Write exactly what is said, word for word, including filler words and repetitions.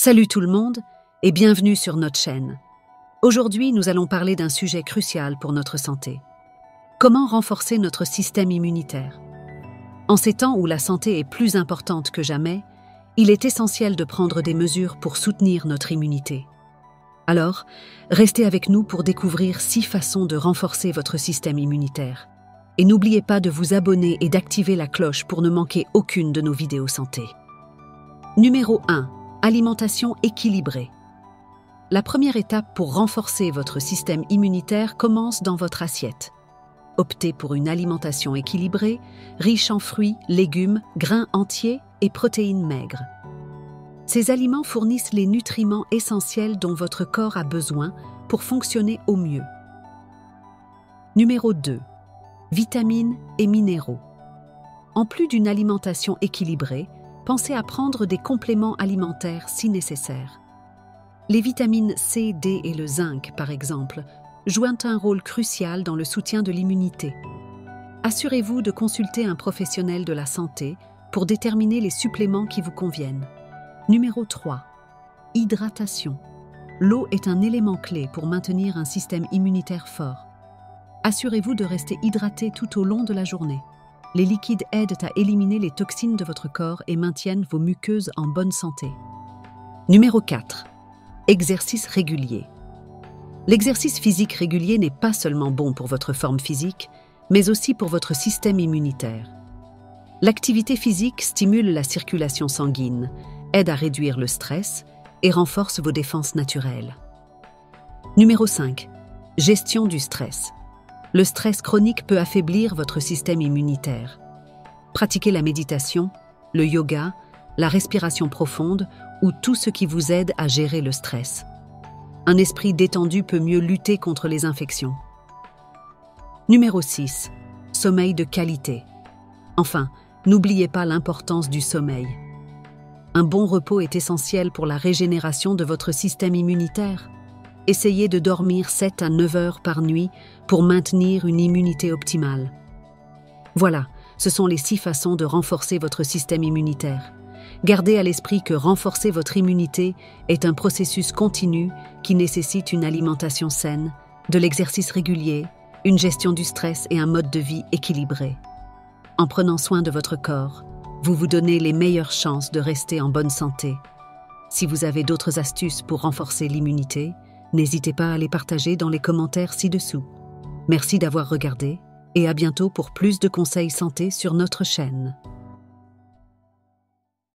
Salut tout le monde et bienvenue sur notre chaîne. Aujourd'hui, nous allons parler d'un sujet crucial pour notre santé. Comment renforcer notre système immunitaire? En ces temps où la santé est plus importante que jamais, il est essentiel de prendre des mesures pour soutenir notre immunité. Alors, restez avec nous pour découvrir six façons de renforcer votre système immunitaire. Et n'oubliez pas de vous abonner et d'activer la cloche pour ne manquer aucune de nos vidéos santé. Numéro un. Alimentation équilibrée. La première étape pour renforcer votre système immunitaire commence dans votre assiette. Optez pour une alimentation équilibrée, riche en fruits, légumes, grains entiers et protéines maigres. Ces aliments fournissent les nutriments essentiels dont votre corps a besoin pour fonctionner au mieux. Numéro deux. Vitamines et minéraux. En plus d'une alimentation équilibrée, pensez à prendre des compléments alimentaires si nécessaire. Les vitamines C, D et le zinc, par exemple, jouent un rôle crucial dans le soutien de l'immunité. Assurez-vous de consulter un professionnel de la santé pour déterminer les suppléments qui vous conviennent. Numéro trois. Hydratation. L'eau est un élément clé pour maintenir un système immunitaire fort. Assurez-vous de rester hydraté tout au long de la journée. Les liquides aident à éliminer les toxines de votre corps et maintiennent vos muqueuses en bonne santé. Numéro quatre. Exercice régulier. L'exercice physique régulier n'est pas seulement bon pour votre forme physique, mais aussi pour votre système immunitaire. L'activité physique stimule la circulation sanguine, aide à réduire le stress et renforce vos défenses naturelles. Numéro cinq. Gestion du stress. Le stress chronique peut affaiblir votre système immunitaire. Pratiquez la méditation, le yoga, la respiration profonde ou tout ce qui vous aide à gérer le stress. Un esprit détendu peut mieux lutter contre les infections. Numéro six. Sommeil de qualité. Enfin, n'oubliez pas l'importance du sommeil. Un bon repos est essentiel pour la régénération de votre système immunitaire. Essayez de dormir sept à neuf heures par nuit pour maintenir une immunité optimale. Voilà, ce sont les six façons de renforcer votre système immunitaire. Gardez à l'esprit que renforcer votre immunité est un processus continu qui nécessite une alimentation saine, de l'exercice régulier, une gestion du stress et un mode de vie équilibré. En prenant soin de votre corps, vous vous donnez les meilleures chances de rester en bonne santé. Si vous avez d'autres astuces pour renforcer l'immunité, n'hésitez pas à les partager dans les commentaires ci-dessous. Merci d'avoir regardé et à bientôt pour plus de conseils santé sur notre chaîne.